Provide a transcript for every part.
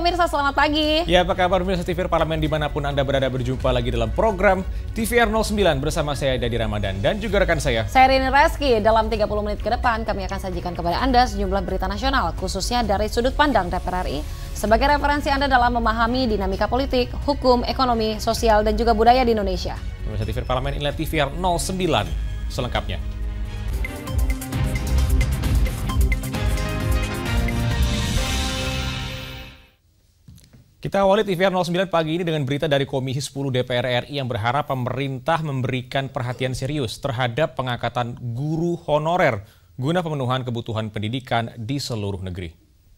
pemirsa, selamat pagi. Ya, apa kabar pemirsa TVR Parlemen dimanapun Anda berada, berjumpa lagi dalam program TVR 09 bersama saya Dadi Ramadan dan juga rekan saya Rini Reski. Dalam 30 menit ke depan kami akan sajikan kepada Anda sejumlah berita nasional, khususnya dari sudut pandang DPR RI, sebagai referensi Anda dalam memahami dinamika politik, hukum, ekonomi, sosial, dan juga budaya di Indonesia. Pemirsa TVR Parlemen, inilah TVR 09 selengkapnya. Kita awali TVR 09 pagi ini dengan berita dari Komisi 10 DPR RI yang berharap pemerintah memberikan perhatian serius terhadap pengangkatan guru honorer guna pemenuhan kebutuhan pendidikan di seluruh negeri.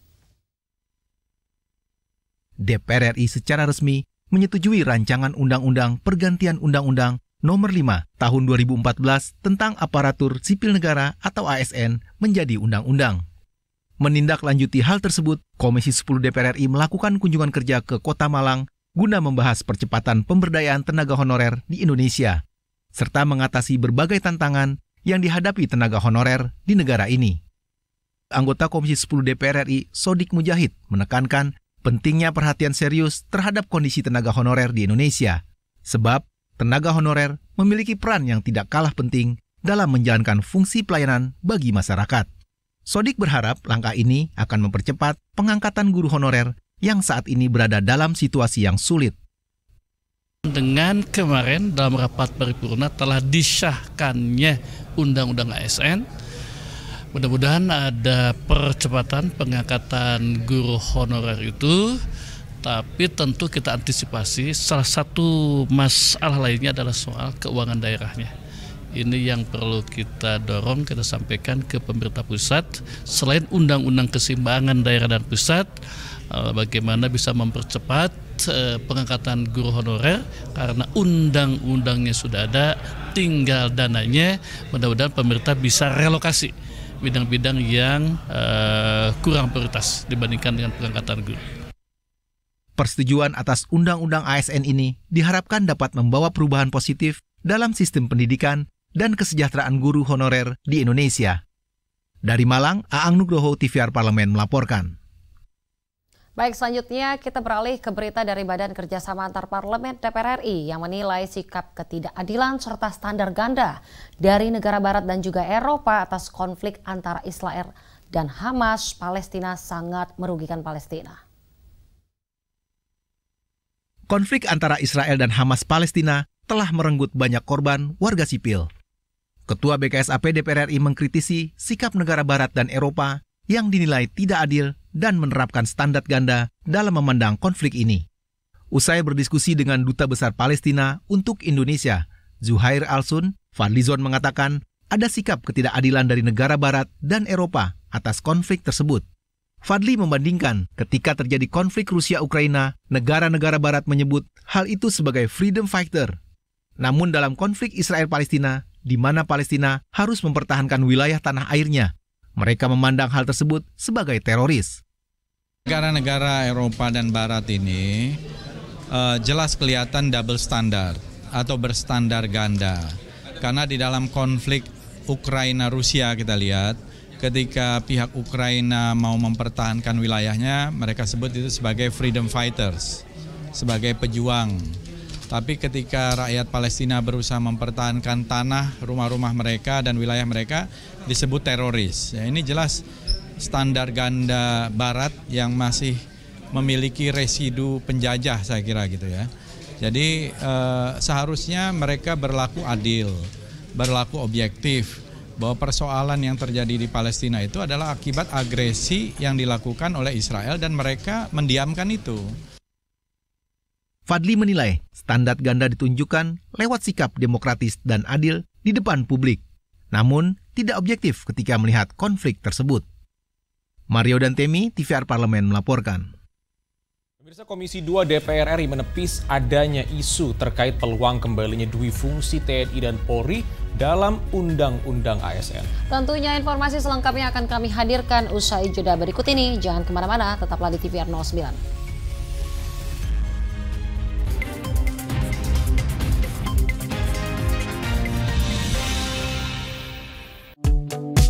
DPR RI secara resmi menyetujui rancangan Undang-Undang Pergantian Undang-Undang Nomor 5 Tahun 2014 tentang Aparatur Sipil Negara atau ASN menjadi undang-undang. Menindaklanjuti hal tersebut, Komisi 10 DPR RI melakukan kunjungan kerja ke Kota Malang guna membahas percepatan pemberdayaan tenaga honorer di Indonesia, serta mengatasi berbagai tantangan yang dihadapi tenaga honorer di negara ini. Anggota Komisi 10 DPR RI, Sodik Mujahid, menekankan pentingnya perhatian serius terhadap kondisi tenaga honorer di Indonesia, sebab tenaga honorer memiliki peran yang tidak kalah penting dalam menjalankan fungsi pelayanan bagi masyarakat. Sodik berharap langkah ini akan mempercepat pengangkatan guru honorer yang saat ini berada dalam situasi yang sulit. Dengan kemarin dalam rapat paripurna telah disahkannya Undang-Undang ASN, mudah-mudahan ada percepatan pengangkatan guru honorer itu, tapi tentu kita antisipasi salah satu masalah lainnya adalah soal keuangan daerahnya. Ini yang perlu kita dorong, kita sampaikan ke pemerintah pusat. Selain undang-undang keseimbangan daerah dan pusat, bagaimana bisa mempercepat pengangkatan guru honorer, karena undang-undangnya sudah ada, tinggal dananya. Mudah-mudahan pemerintah bisa relokasi bidang-bidang yang kurang prioritas dibandingkan dengan pengangkatan guru. Persetujuan atas Undang-Undang ASN ini diharapkan dapat membawa perubahan positif dalam sistem pendidikan dan kesejahteraan guru honorer di Indonesia. Dari Malang, Aang Nugroho, TVR Parlemen melaporkan. Baik, selanjutnya kita beralih ke berita dari Badan Kerjasama Antar Parlemen DPR RI yang menilai sikap ketidakadilan serta standar ganda dari negara Barat dan juga Eropa atas konflik antara Israel dan Hamas Palestina sangat merugikan Palestina. Konflik antara Israel dan Hamas Palestina telah merenggut banyak korban warga sipil. Ketua BKSAP DPR RI mengkritisi sikap negara Barat dan Eropa yang dinilai tidak adil dan menerapkan standar ganda dalam memandang konflik ini. Usai berdiskusi dengan Duta Besar Palestina untuk Indonesia, Zuhair Alsun, Fadlizon mengatakan ada sikap ketidakadilan dari negara Barat dan Eropa atas konflik tersebut. Fadli membandingkan ketika terjadi konflik Rusia-Ukraina, negara-negara Barat menyebut hal itu sebagai freedom fighter. Namun dalam konflik Israel-Palestina, di mana Palestina harus mempertahankan wilayah tanah airnya, mereka memandang hal tersebut sebagai teroris. Negara-negara Eropa dan Barat ini jelas kelihatan double standard atau berstandar ganda. Karena di dalam konflik Ukraina-Rusia kita lihat, ketika pihak Ukraina mau mempertahankan wilayahnya, mereka sebut itu sebagai freedom fighters, sebagai pejuang. Tapi ketika rakyat Palestina berusaha mempertahankan tanah, rumah-rumah mereka dan wilayah mereka, disebut teroris. Ya, ini jelas standar ganda Barat yang masih memiliki residu penjajah, saya kira gitu ya. Jadi seharusnya mereka berlaku adil, berlaku objektif, bahwa persoalan yang terjadi di Palestina itu adalah akibat agresi yang dilakukan oleh Israel dan mereka mendiamkan itu. Fadli menilai standar ganda ditunjukkan lewat sikap demokratis dan adil di depan publik, namun tidak objektif ketika melihat konflik tersebut. Mario Dantemi, TVR Parlemen melaporkan. Pemirsa, Komisi 2 DPR RI menepis adanya isu terkait peluang kembalinya dui fungsi TNI dan Polri dalam Undang-Undang ASN. Tentunya informasi selengkapnya akan kami hadirkan usai jeda berikut ini. Jangan kemana-mana, tetaplah di TVR 09.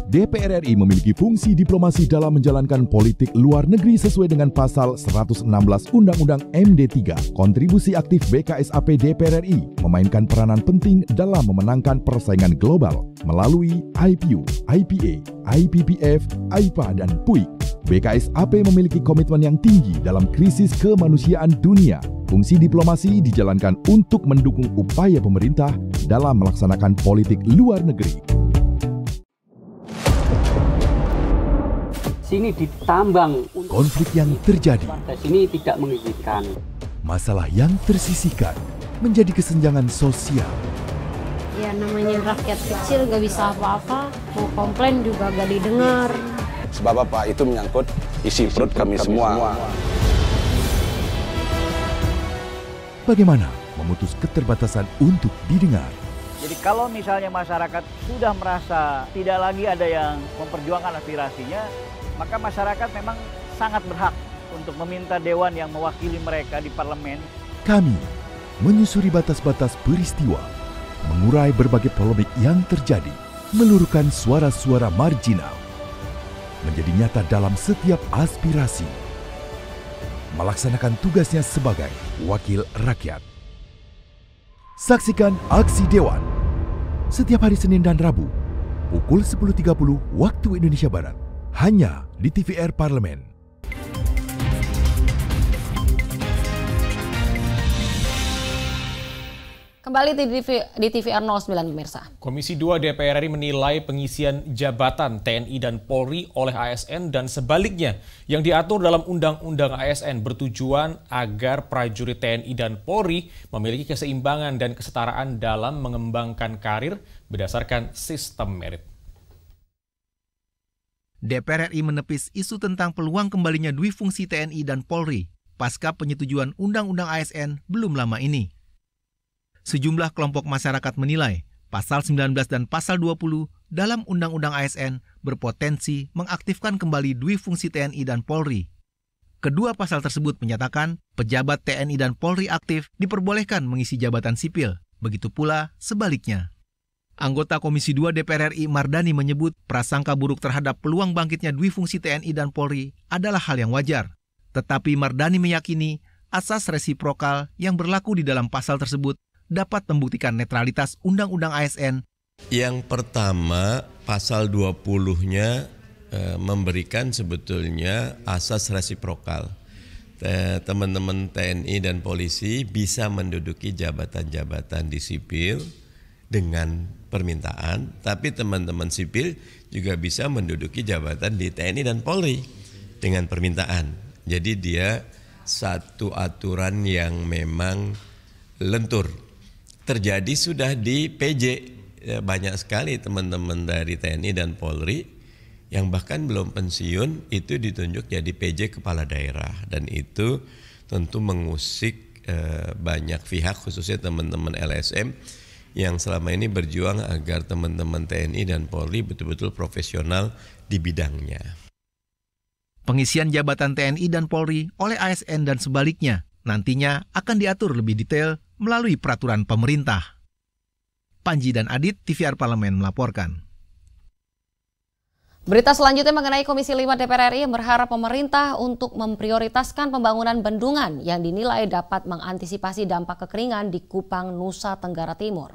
DPR RI memiliki fungsi diplomasi dalam menjalankan politik luar negeri sesuai dengan pasal 116 Undang-Undang MD3. Kontribusi aktif BKSAP DPR RI memainkan peranan penting dalam memenangkan persaingan global melalui IPU, IPA, IPPF, AIPA, dan PUIK. BKSAP memiliki komitmen yang tinggi dalam krisis kemanusiaan dunia. Fungsi diplomasi dijalankan untuk mendukung upaya pemerintah dalam melaksanakan politik luar negeri. Sini ditambang. Konflik yang terjadi. Sini tidak mengizinkan. Masalah yang tersisihkan menjadi kesenjangan sosial. Ya namanya rakyat kecil gak bisa apa-apa, mau komplain juga gak didengar. Sebab apa? Itu menyangkut isi perut kami semua. Bagaimana memutus keterbatasan untuk didengar? Jadi kalau misalnya masyarakat sudah merasa tidak lagi ada yang memperjuangkan aspirasinya, maka masyarakat memang sangat berhak untuk meminta dewan yang mewakili mereka di parlemen. Kami menyusuri batas-batas peristiwa, mengurai berbagai polemik yang terjadi, meluruhkan suara-suara marginal, menjadi nyata dalam setiap aspirasi, melaksanakan tugasnya sebagai wakil rakyat. Saksikan Aksi Dewan setiap hari Senin dan Rabu pukul 10.30 waktu Indonesia Barat hanya di TVR Parlemen. Kembali di TVR 09 pemirsa. Komisi 2 DPR RI menilai pengisian jabatan TNI dan Polri oleh ASN dan sebaliknya yang diatur dalam Undang-Undang ASN bertujuan agar prajurit TNI dan Polri memiliki keseimbangan dan kesetaraan dalam mengembangkan karir berdasarkan sistem merit. DPR RI menepis isu tentang peluang kembalinya dui fungsi TNI dan Polri pasca penyetujuan Undang-Undang ASN belum lama ini. Sejumlah kelompok masyarakat menilai pasal 19 dan pasal 20 dalam Undang-Undang ASN berpotensi mengaktifkan kembali dui fungsi TNI dan Polri. Kedua pasal tersebut menyatakan pejabat TNI dan Polri aktif diperbolehkan mengisi jabatan sipil, begitu pula sebaliknya. Anggota Komisi 2 DPR RI Mardani menyebut prasangka buruk terhadap peluang bangkitnya dui fungsi TNI dan Polri adalah hal yang wajar. Tetapi Mardani meyakini asas resiprokal yang berlaku di dalam pasal tersebut dapat membuktikan netralitas Undang-Undang ASN. Yang pertama, pasal 20-nya memberikan sebetulnya asas resiprokal. Teman-teman TNI dan polisi bisa menduduki jabatan-jabatan di sipil dengan permintaan, tapi teman-teman sipil juga bisa menduduki jabatan di TNI dan Polri dengan permintaan. Jadi dia satu aturan yang memang lentur. Terjadi sudah di PJ, banyak sekali teman-teman dari TNI dan Polri yang bahkan belum pensiun itu ditunjuk jadi PJ kepala daerah, dan itu tentu mengusik banyak pihak, khususnya teman-teman LSM yang selama ini berjuang agar teman-teman TNI dan Polri betul-betul profesional di bidangnya. Pengisian jabatan TNI dan Polri oleh ASN dan sebaliknya nantinya akan diatur lebih detail melalui peraturan pemerintah. Panji dan Adit, TVR Parlemen melaporkan. Berita selanjutnya mengenai Komisi 5 DPR RI yang berharap pemerintah untuk memprioritaskan pembangunan bendungan yang dinilai dapat mengantisipasi dampak kekeringan di Kupang, Nusa Tenggara Timur.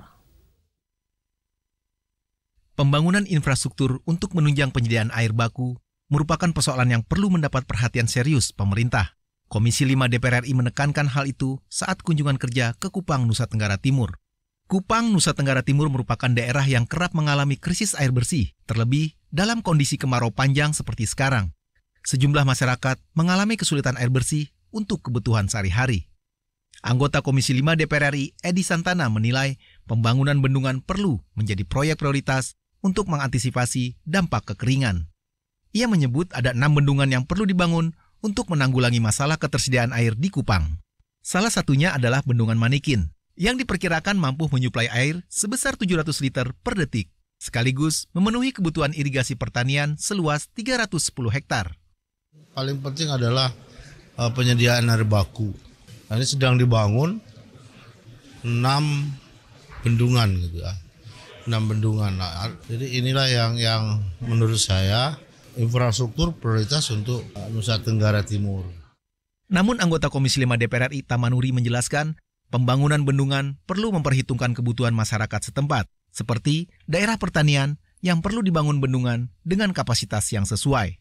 Pembangunan infrastruktur untuk menunjang penyediaan air baku merupakan persoalan yang perlu mendapat perhatian serius pemerintah. Komisi 5 DPR RI menekankan hal itu saat kunjungan kerja ke Kupang, Nusa Tenggara Timur. Kupang, Nusa Tenggara Timur merupakan daerah yang kerap mengalami krisis air bersih, terlebih dalam kondisi kemarau panjang seperti sekarang. Sejumlah masyarakat mengalami kesulitan air bersih untuk kebutuhan sehari-hari. Anggota Komisi 5 DPR RI, Edi Santana, menilai pembangunan bendungan perlu menjadi proyek prioritas untuk mengantisipasi dampak kekeringan. Ia menyebut ada 6 bendungan yang perlu dibangun untuk menanggulangi masalah ketersediaan air di Kupang. Salah satunya adalah Bendungan Manikin, yang diperkirakan mampu menyuplai air sebesar 700 liter per detik, sekaligus memenuhi kebutuhan irigasi pertanian seluas 310 hektar. Paling penting adalah penyediaan air baku. Nah, ini sedang dibangun 6 bendungan gitu ya. bendungan. Nah, jadi inilah yang menurut saya infrastruktur prioritas untuk Nusa Tenggara Timur. Namun anggota Komisi 5 DPR RI Tamanuri menjelaskan, pembangunan bendungan perlu memperhitungkan kebutuhan masyarakat setempat, seperti daerah pertanian yang perlu dibangun bendungan dengan kapasitas yang sesuai.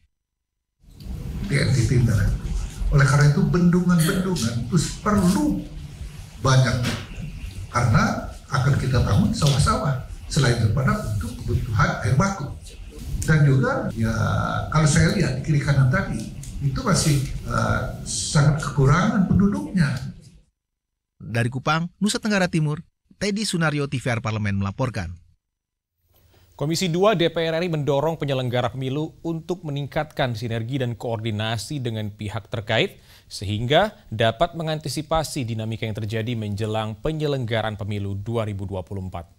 Oleh karena itu bendungan-bendungan itu perlu banyak, karena akan kita bangun sawah-sawah selain daripada untuk kebutuhan air baku. Dan juga ya kalau saya lihat di kiri kanan tadi itu masih sangat kekurangan penduduknya. Dari Kupang, Nusa Tenggara Timur, Teddy Sunario, TVR Parlemen melaporkan. Komisi 2 DPR RI mendorong penyelenggara pemilu untuk meningkatkan sinergi dan koordinasi dengan pihak terkait sehingga dapat mengantisipasi dinamika yang terjadi menjelang penyelenggaraan pemilu 2024.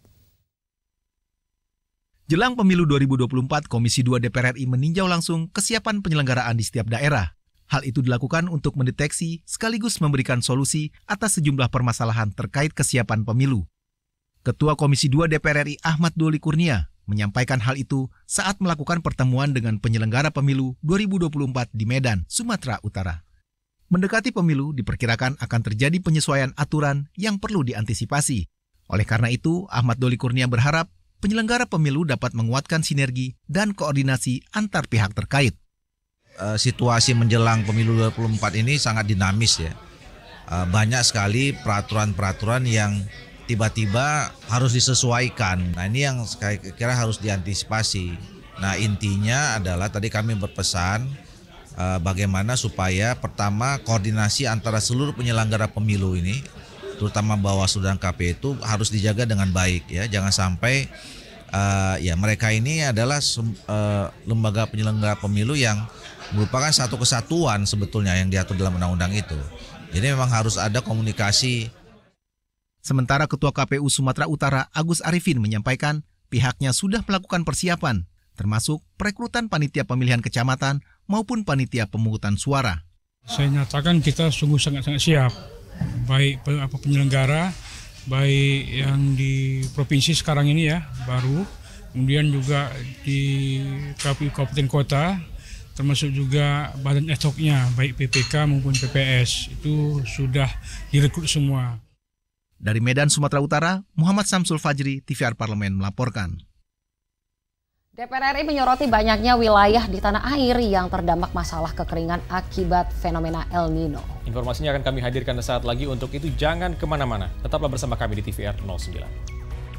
Jelang pemilu 2024, Komisi 2 DPR RI meninjau langsung kesiapan penyelenggaraan di setiap daerah. Hal itu dilakukan untuk mendeteksi sekaligus memberikan solusi atas sejumlah permasalahan terkait kesiapan pemilu. Ketua Komisi 2 DPR RI Ahmad Doli Kurnia menyampaikan hal itu saat melakukan pertemuan dengan penyelenggara pemilu 2024 di Medan, Sumatera Utara. Mendekati pemilu, diperkirakan akan terjadi penyesuaian aturan yang perlu diantisipasi. Oleh karena itu, Ahmad Doli Kurnia berharap penyelenggara pemilu dapat menguatkan sinergi dan koordinasi antar pihak terkait. Situasi menjelang pemilu 2024 ini sangat dinamis ya. Banyak sekali peraturan-peraturan yang tiba-tiba harus disesuaikan. Nah ini yang saya kira harus diantisipasi. Nah intinya adalah tadi kami berpesan bagaimana supaya pertama koordinasi antara seluruh penyelenggara pemilu ini, terutama Bawaslu dan KPU itu harus dijaga dengan baik ya. Jangan sampai ya mereka ini adalah lembaga penyelenggara pemilu yang merupakan satu kesatuan sebetulnya yang diatur dalam undang-undang itu. Jadi memang harus ada komunikasi. Sementara Ketua KPU Sumatera Utara Agus Arifin menyampaikan pihaknya sudah melakukan persiapan, termasuk perekrutan panitia pemilihan kecamatan maupun panitia pemungutan suara. Saya nyatakan kita sungguh sangat-sangat siap, baik penyelenggara, baik yang di provinsi sekarang ini ya, baru, kemudian juga di KPU Kabupaten Kota, termasuk juga badan ad hoc-nya, baik PPK maupun PPS, itu sudah direkrut semua. Dari Medan, Sumatera Utara, Muhammad Samsul Fajri, TVR Parlemen melaporkan. DPR RI menyoroti banyaknya wilayah di tanah air yang terdampak masalah kekeringan akibat fenomena El Nino. Informasinya akan kami hadirkan saat lagi, untuk itu jangan kemana-mana. Tetaplah bersama kami di TVR 09.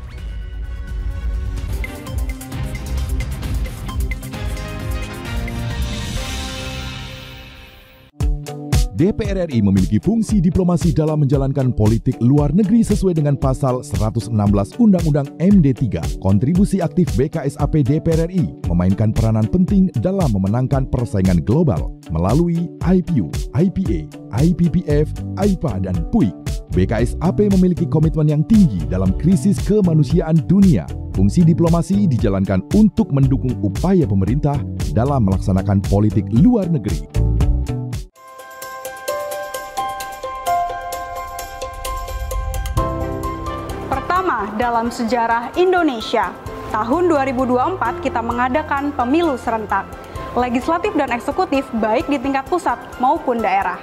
DPR RI memiliki fungsi diplomasi dalam menjalankan politik luar negeri sesuai dengan pasal 116 Undang-Undang MD3. Kontribusi aktif BKSAP DPR RI memainkan peranan penting dalam memenangkan persaingan global melalui IPU, IPA, IPPF, IPA, dan PUIK. BKSAP memiliki komitmen yang tinggi dalam krisis kemanusiaan dunia. Fungsi diplomasi dijalankan untuk mendukung upaya pemerintah dalam melaksanakan politik luar negeri. Dalam sejarah Indonesia, tahun 2024 kita mengadakan pemilu serentak, legislatif dan eksekutif baik di tingkat pusat maupun daerah.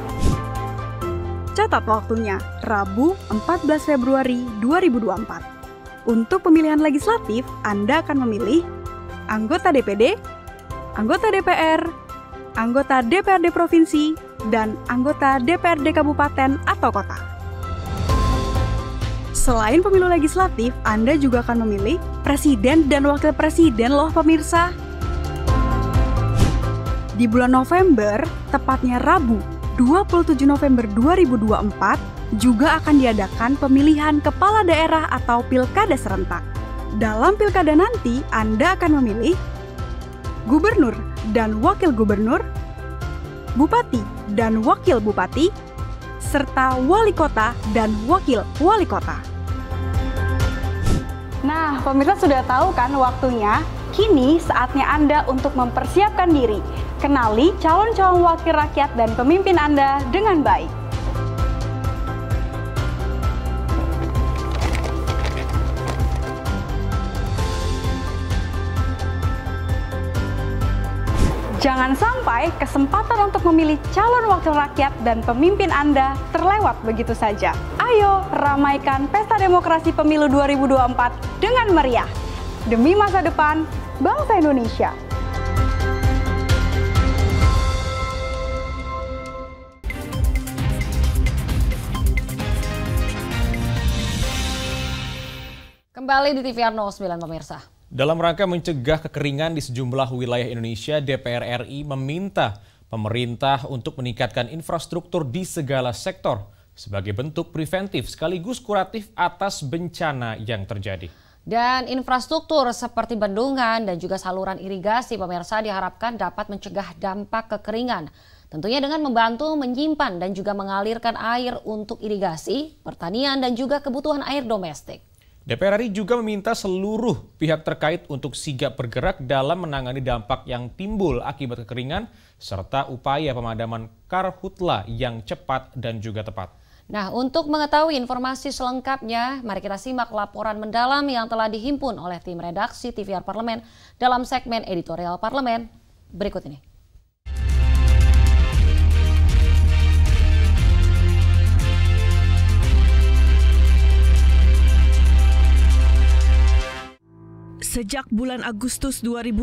Catat waktunya, Rabu 14 Februari 2024. Untuk pemilihan legislatif, Anda akan memilih anggota DPD, anggota DPR, anggota DPRD Provinsi, dan anggota DPRD Kabupaten atau Kota. Selain pemilu legislatif, Anda juga akan memilih presiden dan wakil presiden loh pemirsa. Di bulan November, tepatnya Rabu 27 November 2024, juga akan diadakan pemilihan kepala daerah atau pilkada serentak. Dalam pilkada nanti, Anda akan memilih gubernur dan wakil gubernur, bupati dan wakil bupati, serta wali kota dan wakil wali kota. Nah, pemirsa sudah tahu kan waktunya? Kini saatnya Anda untuk mempersiapkan diri. Kenali calon-calon wakil rakyat dan pemimpin Anda dengan baik. Jangan sampai kesempatan untuk memilih calon wakil rakyat dan pemimpin Anda terlewat begitu saja. Ayo ramaikan pesta demokrasi pemilu 2024 dengan meriah. Demi masa depan bangsa Indonesia. Kembali di TVR 09 pemirsa. Dalam rangka mencegah kekeringan di sejumlah wilayah Indonesia, DPR RI meminta pemerintah untuk meningkatkan infrastruktur di segala sektor sebagai bentuk preventif sekaligus kuratif atas bencana yang terjadi. Dan infrastruktur seperti bendungan dan juga saluran irigasi pemirsa diharapkan dapat mencegah dampak kekeringan. Tentunya dengan membantu menyimpan dan juga mengalirkan air untuk irigasi, pertanian dan juga kebutuhan air domestik. DPR RI juga meminta seluruh pihak terkait untuk sigap bergerak dalam menangani dampak yang timbul akibat kekeringan serta upaya pemadaman karhutla yang cepat dan juga tepat. Nah, untuk mengetahui informasi selengkapnya, mari kita simak laporan mendalam yang telah dihimpun oleh tim redaksi TVR Parlemen dalam segmen editorial Parlemen berikut ini. Sejak bulan Agustus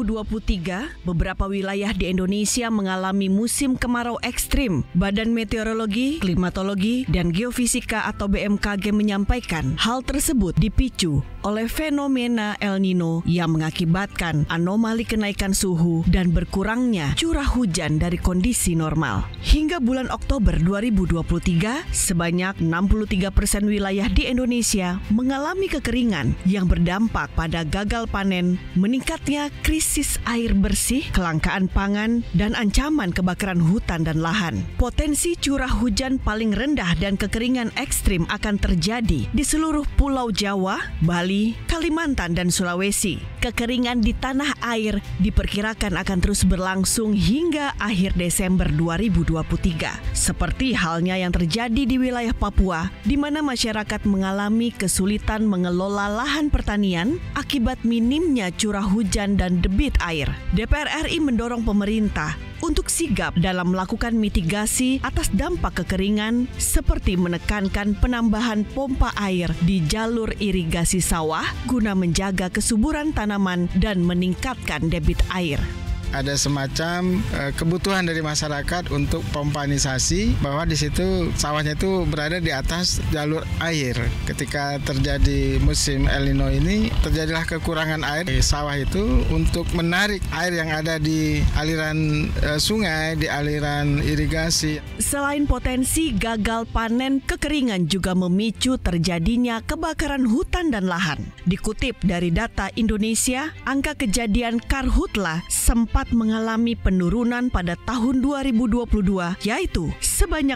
2023, beberapa wilayah di Indonesia mengalami musim kemarau ekstrim. Badan Meteorologi, Klimatologi, dan Geofisika atau BMKG menyampaikan hal tersebut dipicu oleh fenomena El Nino yang mengakibatkan anomali kenaikan suhu dan berkurangnya curah hujan dari kondisi normal. Hingga bulan Oktober 2023, sebanyak 63% wilayah di Indonesia mengalami kekeringan yang berdampak pada gagal panen, meningkatnya krisis air bersih, kelangkaan pangan, dan ancaman kebakaran hutan dan lahan. Potensi curah hujan paling rendah dan kekeringan ekstrim akan terjadi di seluruh Pulau Jawa, Bali, Kalimantan, dan Sulawesi. Kekeringan di tanah air diperkirakan akan terus berlangsung hingga akhir Desember 2023. Seperti halnya yang terjadi di wilayah Papua, di mana masyarakat mengalami kesulitan mengelola lahan pertanian akibat minimnya curah hujan dan debit air. DPR RI mendorong pemerintah untuk sigap dalam melakukan mitigasi atas dampak kekeringan seperti menekankan penambahan pompa air di jalur irigasi sawah guna menjaga kesuburan tanaman dan meningkatkan debit air. Ada semacam kebutuhan dari masyarakat untuk pompanisasi, bahwa di situ sawahnya itu berada di atas jalur air. Ketika terjadi musim El Nino ini, terjadilah kekurangan air di sawah itu untuk menarik air yang ada di aliran sungai, di aliran irigasi. Selain potensi gagal panen, kekeringan juga memicu terjadinya kebakaran hutan dan lahan. Dikutip dari data Indonesia, angka kejadian karhutla sempat mengalami penurunan pada tahun 2022, yaitu sebanyak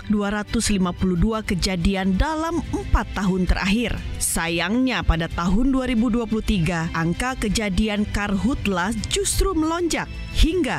252 kejadian dalam 4 tahun terakhir. Sayangnya pada tahun 2023, angka kejadian karhutla justru melonjak hingga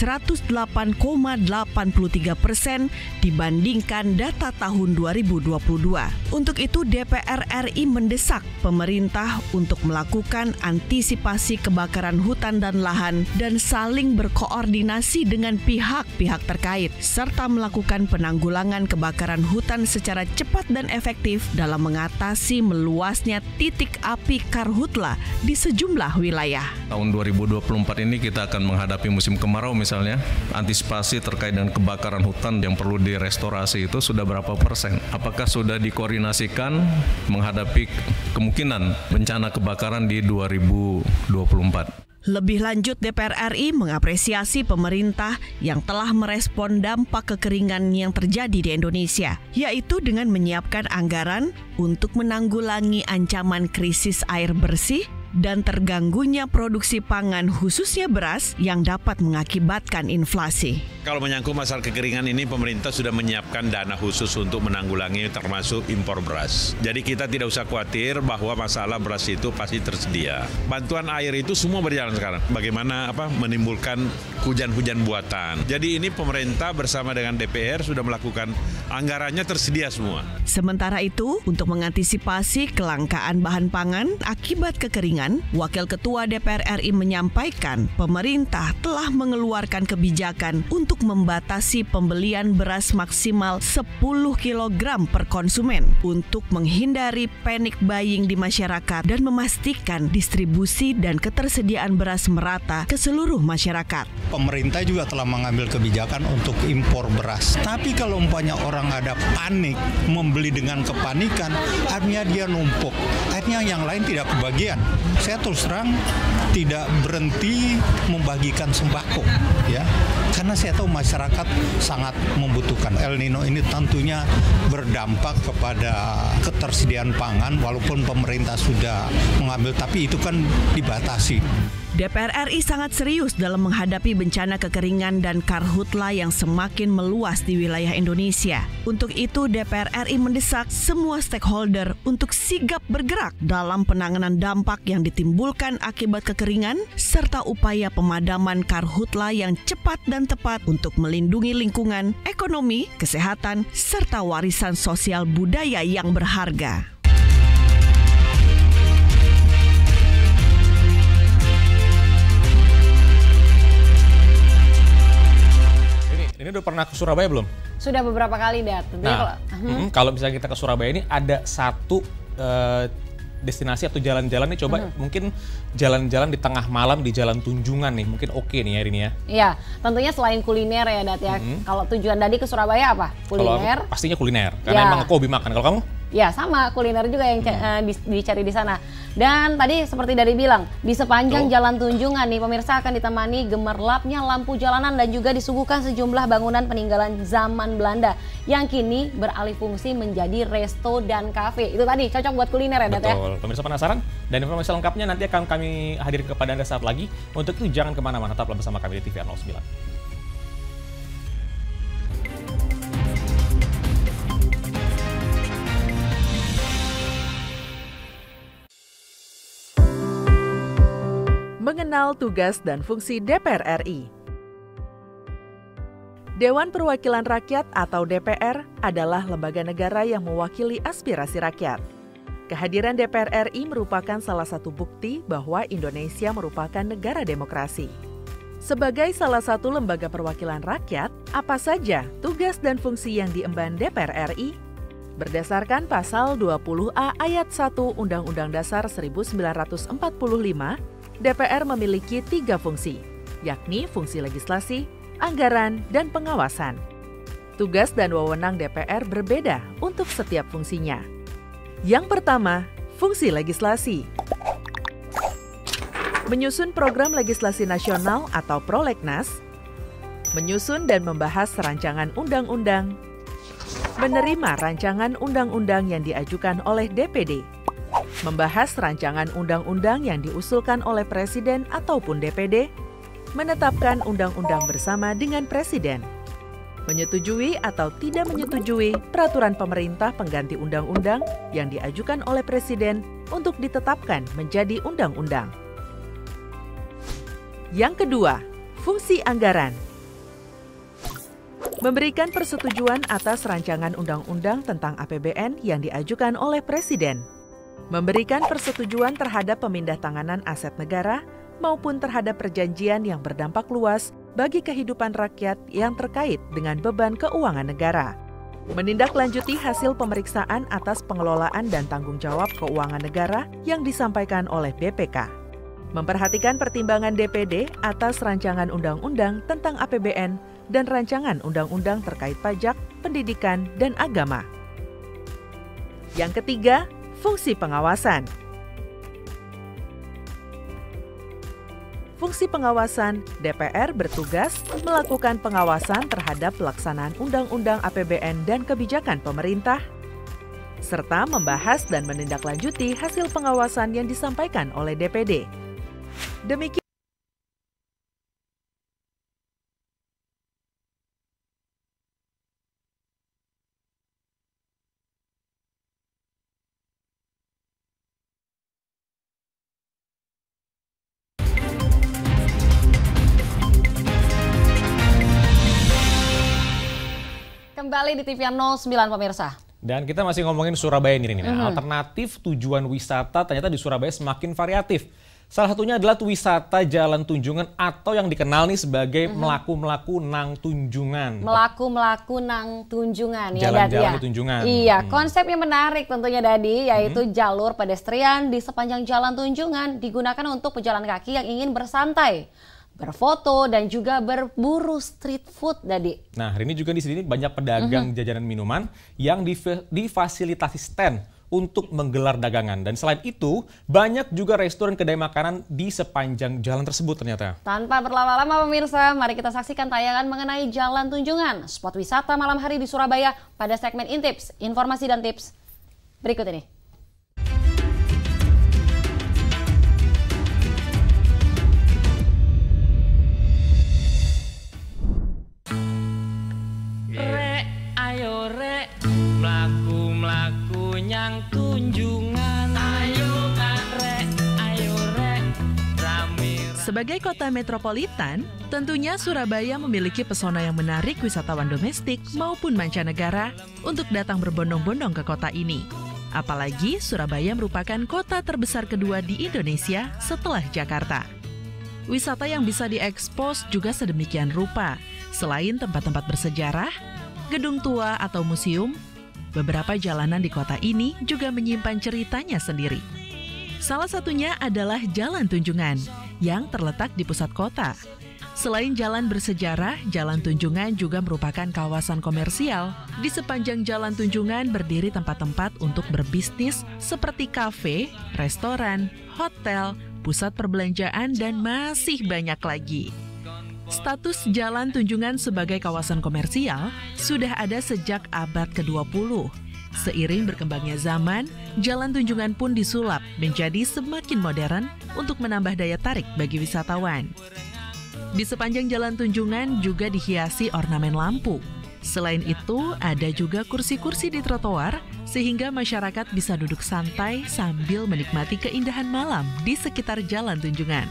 108,83% dibandingkan data tahun 2022. Untuk itu DPR RI mendesak pemerintah untuk melakukan antisipasi kebakaran hutan dan lahan dan saling berkoordinasi dengan pihak-pihak terkait serta melakukan penanggulangan kebakaran hutan secara cepat dan efektif dalam mengatasi meluasnya titik api karhutla di sejumlah wilayah. Tahun 2024 ini kita akan menghadapi musim kemarau misalnya. Antisipasi terkait dengan kebakaran hutan yang perlu direstorasi itu sudah berapa persen? Apakah sudah dikoordinasikan menghadapi kemungkinan bencana kebakaran di 2024? Lebih lanjut, DPR RI mengapresiasi pemerintah yang telah merespon dampak kekeringan yang terjadi di Indonesia, yaitu dengan menyiapkan anggaran untuk menanggulangi ancaman krisis air bersih dan terganggunya produksi pangan khususnya beras yang dapat mengakibatkan inflasi. Kalau menyangkut masalah kekeringan ini, pemerintah sudah menyiapkan dana khusus untuk menanggulangi termasuk impor beras. Jadi kita tidak usah khawatir bahwa masalah beras itu pasti tersedia. Bantuan air itu semua berjalan sekarang. Bagaimana menimbulkan hujan-hujan buatan. Jadi ini pemerintah bersama dengan DPR sudah melakukan anggarannya tersedia semua. Sementara itu, untuk mengantisipasi kelangkaan bahan pangan akibat kekeringan, Wakil Ketua DPR RI menyampaikan pemerintah telah mengeluarkan kebijakan untuk membatasi pembelian beras maksimal 10 kg per konsumen untuk menghindari panic buying di masyarakat dan memastikan distribusi dan ketersediaan beras merata ke seluruh masyarakat. Pemerintah juga telah mengambil kebijakan untuk impor beras. Tapi kalau umpamanya orang ada panik, membeli dengan kepanikan, artinya dia numpuk. Akhirnya yang lain tidak kebagian. Saya terus terang tidak berhenti membagikan sembako, ya. Karena saya tahu masyarakat sangat membutuhkan. El Nino ini tentunya berdampak kepada ketersediaan pangan, walaupun pemerintah sudah mengambil, tapi itu kan dibatasi. DPR RI sangat serius dalam menghadapi bencana kekeringan dan karhutla yang semakin meluas di wilayah Indonesia. Untuk itu, DPR RI mendesak semua stakeholder untuk sigap bergerak dalam penanganan dampak yang ditimbulkan akibat kekeringan, serta upaya pemadaman karhutla yang cepat dan tepat untuk melindungi lingkungan, ekonomi, kesehatan, serta warisan sosial budaya yang berharga. Ini udah pernah ke Surabaya belum? Sudah beberapa kali, Dat. Nah, kalau misalnya kita ke Surabaya ini ada satu destinasi atau jalan-jalan nih, coba mungkin jalan-jalan di tengah malam di Jalan Tunjungan nih, mungkin oke nih ya ini ya. Iya, tentunya selain kuliner ya, Dat ya. Kalau tujuan Dadi ke Surabaya apa? Kuliner. Kalau pastinya kuliner, karena emang aku hobi makan. Kalau kamu? Ya sama, kuliner juga yang dicari di sana. Dan tadi seperti Dadi bilang, di sepanjang Jalan Tunjungan nih pemirsa akan ditemani gemerlapnya lampu jalanan dan juga disuguhkan sejumlah bangunan peninggalan zaman Belanda yang kini beralih fungsi menjadi resto dan kafe. Itu tadi cocok buat kuliner ya, Dat ya. Betul. Pemirsa penasaran? Dan informasi lengkapnya nanti akan kami hadirkan kepada Anda saat lagi. Untuk itu jangan kemana-mana, tetaplah bersama kami di TVR 09. Mengenal tugas dan fungsi DPR RI. Dewan Perwakilan Rakyat atau DPR adalah lembaga negara yang mewakili aspirasi rakyat. Kehadiran DPR RI merupakan salah satu bukti bahwa Indonesia merupakan negara demokrasi. Sebagai salah satu lembaga perwakilan rakyat, apa saja tugas dan fungsi yang diemban DPR RI? Berdasarkan pasal 20A ayat 1 Undang-Undang Dasar 1945, DPR memiliki 3 fungsi, yakni fungsi legislasi, anggaran, dan pengawasan. Tugas dan wewenang DPR berbeda untuk setiap fungsinya. Yang pertama, fungsi legislasi. Menyusun program legislasi nasional atau prolegnas, menyusun dan membahas rancangan undang-undang, menerima rancangan undang-undang yang diajukan oleh DPD, membahas rancangan undang-undang yang diusulkan oleh Presiden ataupun DPD, menetapkan undang-undang bersama dengan Presiden, menyetujui atau tidak menyetujui peraturan pemerintah pengganti undang-undang yang diajukan oleh Presiden untuk ditetapkan menjadi undang-undang. Yang kedua, fungsi anggaran. Memberikan persetujuan atas rancangan undang-undang tentang APBN yang diajukan oleh Presiden. Memberikan persetujuan terhadap pemindah-tanganan aset negara maupun terhadap perjanjian yang berdampak luas bagi kehidupan rakyat yang terkait dengan beban keuangan negara. Menindaklanjuti hasil pemeriksaan atas pengelolaan dan tanggung jawab keuangan negara yang disampaikan oleh BPK. Memperhatikan pertimbangan DPD atas rancangan undang-undang tentang APBN dan rancangan undang-undang terkait pajak, pendidikan, dan agama. Yang ketiga, fungsi pengawasan. Fungsi pengawasan, DPR bertugas melakukan pengawasan terhadap pelaksanaan undang-undang APBN dan kebijakan pemerintah, serta membahas dan menindaklanjuti hasil pengawasan yang disampaikan oleh DPD. Demikian kembali di TV 09 pemirsa. Dan kita masih ngomongin Surabaya ini. Alternatif tujuan wisata ternyata di Surabaya semakin variatif. Salah satunya adalah wisata Jalan Tunjungan atau yang dikenal nih sebagai melaku-melaku nang Tunjungan. Melaku-melaku nang Tunjungan ya, Jalan-jalan Dadi. di Tunjungan. Iya, konsepnya menarik tentunya Dadi, yaitu jalur pedestrian di sepanjang Jalan Tunjungan digunakan untuk pejalan kaki yang ingin bersantai, berfoto dan juga berburu street food, Dadi. Nah, hari ini juga di sini banyak pedagang jajanan minuman yang difasilitasi stand untuk menggelar dagangan. Dan selain itu, banyak juga restoran kedai makanan di sepanjang jalan tersebut ternyata. Tanpa berlama-lama pemirsa, mari kita saksikan tayangan mengenai Jalan Tunjungan, spot wisata malam hari di Surabaya pada segmen Intips, informasi dan tips berikut ini. Rek, ayo rek, mlaku-mlaku nyang Tunjungan. Ayo rek, rame. Sebagai kota metropolitan, tentunya Surabaya memiliki pesona yang menarik wisatawan domestik maupun mancanegara untuk datang berbondong-bondong ke kota ini. Apalagi Surabaya merupakan kota terbesar kedua di Indonesia setelah Jakarta. Wisata yang bisa diekspos juga sedemikian rupa. Selain tempat-tempat bersejarah, gedung tua atau museum, beberapa jalanan di kota ini juga menyimpan ceritanya sendiri. Salah satunya adalah Jalan Tunjungan yang terletak di pusat kota. Selain jalan bersejarah, Jalan Tunjungan juga merupakan kawasan komersial. Di sepanjang Jalan Tunjungan berdiri tempat-tempat untuk berbisnis seperti kafe, restoran, hotel, pusat perbelanjaan, dan masih banyak lagi. Status Jalan Tunjungan sebagai kawasan komersial sudah ada sejak abad ke-20. Seiring berkembangnya zaman, Jalan Tunjungan pun disulap menjadi semakin modern untuk menambah daya tarik bagi wisatawan. Di sepanjang Jalan Tunjungan juga dihiasi ornamen lampu. Selain itu, ada juga kursi-kursi di trotoar sehingga masyarakat bisa duduk santai sambil menikmati keindahan malam di sekitar Jalan Tunjungan.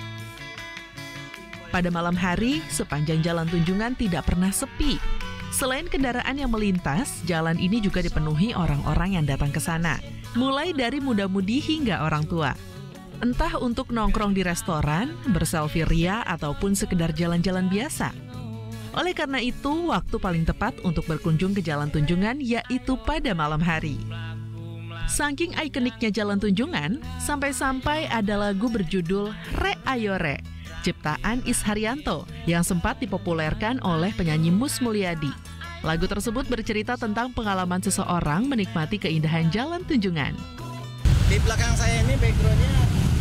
Pada malam hari, sepanjang Jalan Tunjungan tidak pernah sepi. Selain kendaraan yang melintas, jalan ini juga dipenuhi orang-orang yang datang ke sana, mulai dari muda-mudi hingga orang tua. Entah untuk nongkrong di restoran, berselfie ria, ataupun sekedar jalan-jalan biasa. Oleh karena itu, waktu paling tepat untuk berkunjung ke Jalan Tunjungan yaitu pada malam hari. Saking ikoniknya Jalan Tunjungan, sampai-sampai ada lagu berjudul Re Ayo Re, ciptaan Is Haryanto yang sempat dipopulerkan oleh penyanyi Mus Mulyadi. Lagu tersebut bercerita tentang pengalaman seseorang menikmati keindahan Jalan Tunjungan. Di belakang saya ini backgroundnya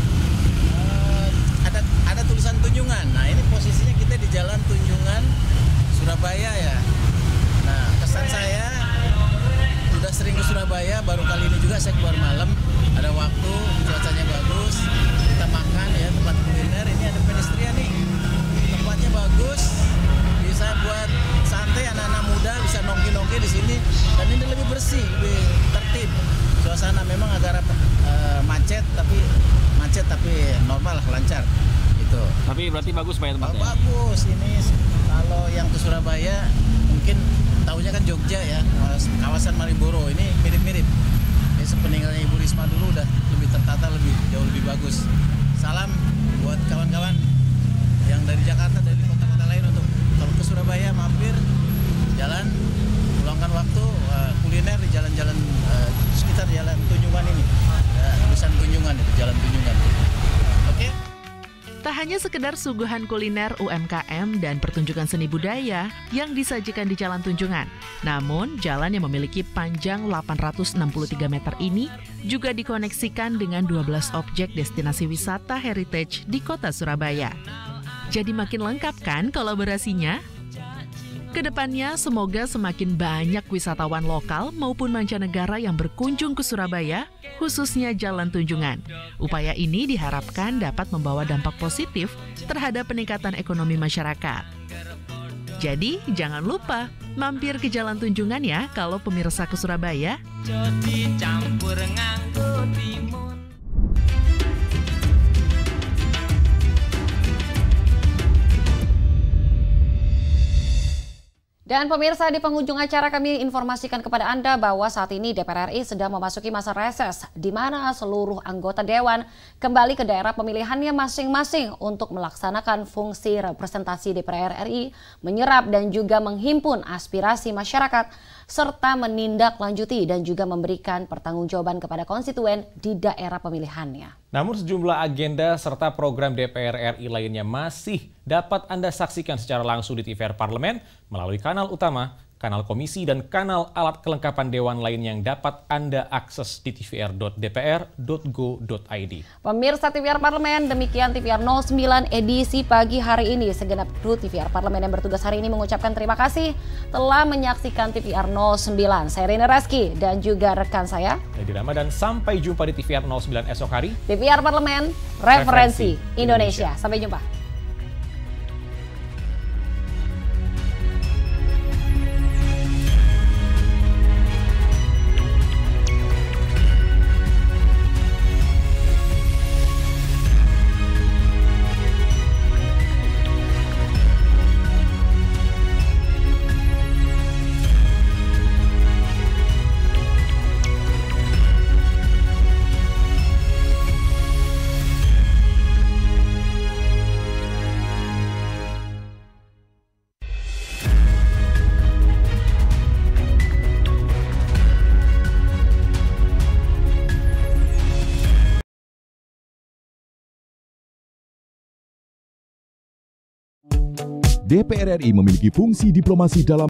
ada tulisan Tunjungan. Nah, ini posisinya kita di Jalan Tunjungan Surabaya ya. Nah, kesan saya sudah sering ke Surabaya, baru kali ini juga saya keluar malam, ada waktu, cuacanya bagus, kita makan ya, tempat kuliner. Ini ada pedestrian nih, tempatnya bagus, bisa buat santai, anak-anak muda bisa nongki-nongki di sini, dan ini lebih bersih, lebih tertib. Suasana memang agak macet tapi normal, lancar. Gitu. Tapi berarti bagus Pak ya tempatnya? Bagus, ini kalau yang ke Surabaya mungkin tahunya kan Jogja ya, kawasan Malioboro, ini mirip-mirip. Ini sepeninggalnya Ibu Risma dulu udah lebih tertata, jauh lebih bagus. Salam buat kawan-kawan yang dari Jakarta, dari kota-kota lain untuk kalau ke Surabaya mampir, jalan, luangkan waktu, kuliner di jalan-jalan sekitar Jalan Tunjungan ini. Tulisan Tunjungan itu, Jalan Tunjungan. Oke? Tak hanya sekedar suguhan kuliner UMKM dan pertunjukan seni budaya yang disajikan di Jalan Tunjungan, namun jalan yang memiliki panjang 863 meter ini juga dikoneksikan dengan 12 objek destinasi wisata heritage di kota Surabaya. Jadi makin lengkap kan kolaborasinya? Kedepannya semoga semakin banyak wisatawan lokal maupun mancanegara yang berkunjung ke Surabaya, khususnya Jalan Tunjungan. Upaya ini diharapkan dapat membawa dampak positif terhadap peningkatan ekonomi masyarakat. Jadi jangan lupa mampir ke Jalan Tunjungan ya kalau pemirsa ke Surabaya. Dan pemirsa, di penghujung acara kami informasikan kepada Anda bahwa saat ini DPR RI sedang memasuki masa reses, di mana seluruh anggota Dewan kembali ke daerah pemilihannya masing-masing untuk melaksanakan fungsi representasi DPR RI, menyerap dan juga menghimpun aspirasi masyarakat, serta menindaklanjuti dan juga memberikan pertanggungjawaban kepada konstituen di daerah pemilihannya. Namun sejumlah agenda serta program DPR RI lainnya masih dapat Anda saksikan secara langsung di TVR Parlemen melalui kanal utama, kanal komisi, dan kanal alat kelengkapan Dewan lain yang dapat Anda akses di tvr.dpr.go.id. Pemirsa TVR Parlemen, demikian TVR 09 edisi pagi hari ini. Segenap kru TVR Parlemen yang bertugas hari ini mengucapkan terima kasih telah menyaksikan TVR 09. Saya Rina Reski dan juga rekan saya Lady Ramadan. Sampai jumpa di TVR 09 esok hari. TVR Parlemen, referensi Indonesia. Sampai jumpa. DPR RI memiliki fungsi diplomasi dalam